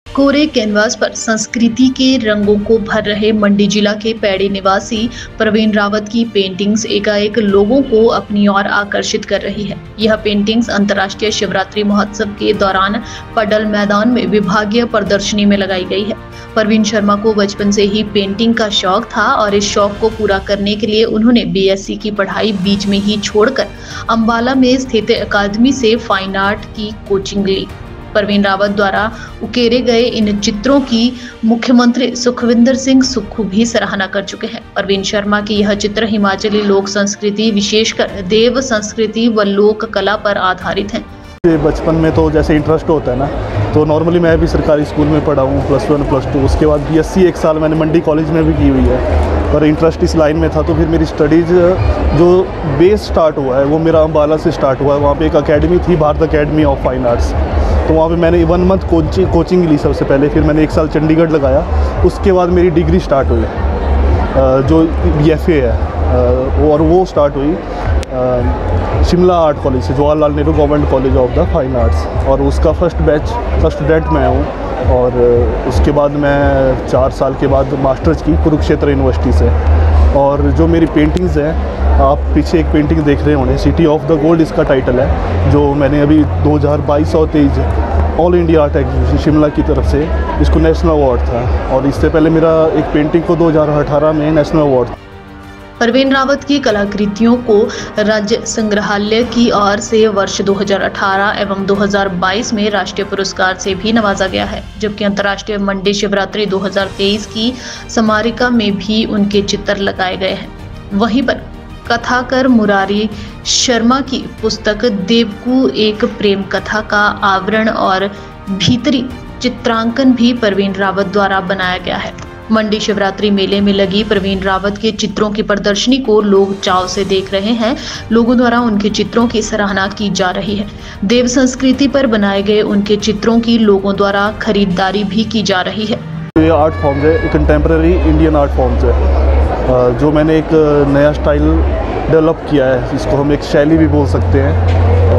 कोरे कैनवास पर संस्कृति के रंगों को भर रहे मंडी जिला के पैड़ी निवासी प्रवीण रावत की पेंटिंग्स एकाएक लोगों को अपनी ओर आकर्षित कर रही है। यह पेंटिंग्स अंतर्राष्ट्रीय शिवरात्रि महोत्सव के दौरान पडल मैदान में विभागीय प्रदर्शनी में लगाई गई है। प्रवीण शर्मा को बचपन से ही पेंटिंग का शौक था और इस शौक को पूरा करने के लिए उन्होंने बीएससी की पढ़ाई बीच में ही छोड़कर अंबाला में स्थित अकादमी से फाइन आर्ट की कोचिंग ली। प्रवीण रावत द्वारा उकेरे गए इन चित्रों की मुख्यमंत्री सुखविंदर सिंह सुक्खू भी सराहना कर चुके हैं। प्रवीण शर्मा की यह चित्र हिमाचली लोक संस्कृति विशेषकर देव संस्कृति व लोक कला पर आधारित है। बचपन में तो जैसे इंटरेस्ट होता है ना, तो नॉर्मली मैं भी सरकारी स्कूल में पढ़ा हूँ +1 +2, उसके बाद बीएससी 1 साल मैंने मंडी कॉलेज में भी की हुई है। पर इंटरेस्ट इस लाइन में था, तो फिर मेरी स्टडीज़ जो बेस स्टार्ट हुआ है वो मेरा अंबाला से स्टार्ट हुआ है। वहाँ पे एक अकेडमी थी, Bharat academy of fine arts, तो वहाँ पे मैंने 1 मंथ कोचिंग ली सबसे पहले। फिर मैंने 1 साल चंडीगढ़ लगाया। उसके बाद मेरी डिग्री स्टार्ट हुई जो BFA है, और वो स्टार्ट हुई शिमला आर्ट कॉलेज से, Jawaharlal Nehru government college of the fine arts, और उसका फर्स्ट बैच का स्टूडेंट मैं हूँ। और उसके बाद मैं 4 साल के बाद मास्टर्स की कुरुक्षेत्र यूनिवर्सिटी से। और जो मेरी पेंटिंग्स हैं, आप पीछे एक पेंटिंग देख रहे होंगे, सिटी ऑफ द गोल्ड इसका टाइटल है, जो मैंने अभी 2022 और 23 all India art exhibition Shimla की तरफ से इसको नेशनल अवार्ड था। और इससे पहले मेरा एक पेंटिंग को 2018 में नेशनल अवार्ड था। प्रवीण रावत की कलाकृतियों को राज्य संग्रहालय की ओर से वर्ष 2018 एवं 2022 में राष्ट्रीय पुरस्कार से भी नवाजा गया है, जबकि अंतर्राष्ट्रीय मंडी शिवरात्रि 2023 की स्मारिका में भी उनके चित्र लगाए गए हैं। वहीं पर कथाकार मुरारी शर्मा की पुस्तक देवकू एक प्रेम कथा का आवरण और भीतरी चित्रांकन भी प्रवीण रावत द्वारा बनाया गया है। मंडी शिवरात्रि मेले में लगी प्रवीण रावत के चित्रों की प्रदर्शनी को लोग चाव से देख रहे हैं। लोगों द्वारा उनके चित्रों की सराहना की जा रही है। देव संस्कृति पर बनाए गए उनके चित्रों की लोगों द्वारा खरीदारी भी की जा रही है। ये आर्ट फॉर्म्स है, कंटेम्प्रेरी इंडियन आर्ट फॉर्म्स है, जो मैंने एक नया स्टाइल डेवलप किया है, जिसको हम एक शैली भी बोल सकते हैं।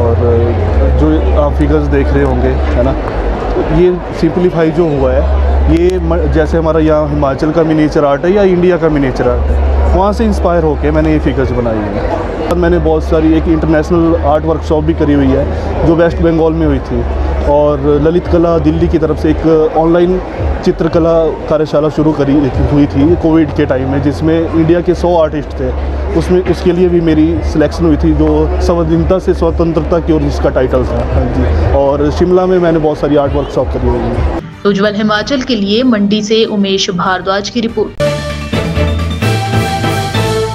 और जो आप फिगर्स देख रहे होंगे, है ना, ये सिंपलीफाई जो हुआ है, ये जैसे हमारा यहाँ हिमाचल का मिनिएचर आर्ट है या इंडिया का मिनिएचर आर्ट है, वहाँ से इंस्पायर होकर मैंने ये फिगर्स बनाई हैं। और मैंने बहुत सारी एक इंटरनेशनल आर्ट वर्कशॉप भी करी हुई है, जो वेस्ट बंगाल में हुई थी। और ललित कला दिल्ली की तरफ से एक ऑनलाइन चित्रकला कार्यशाला शुरू हुई थी कोविड के टाइम में, जिसमें इंडिया के 100 आर्टिस्ट थे। उसके लिए भी मेरी सिलेक्शन हुई थी, जो स्वाधीनता से स्वतंत्रता की ओर जिसका टाइटल था। हाँ जी। और शिमला में मैंने बहुत सारी आर्ट वर्कशॉप करी हुई है। उज्ज्वल हिमाचल के लिए मंडी से उमेश भारद्वाज की रिपोर्ट।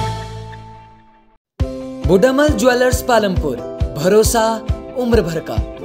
बुडामल ज्वेलर्स पालमपुर, भरोसा उम्र भर का।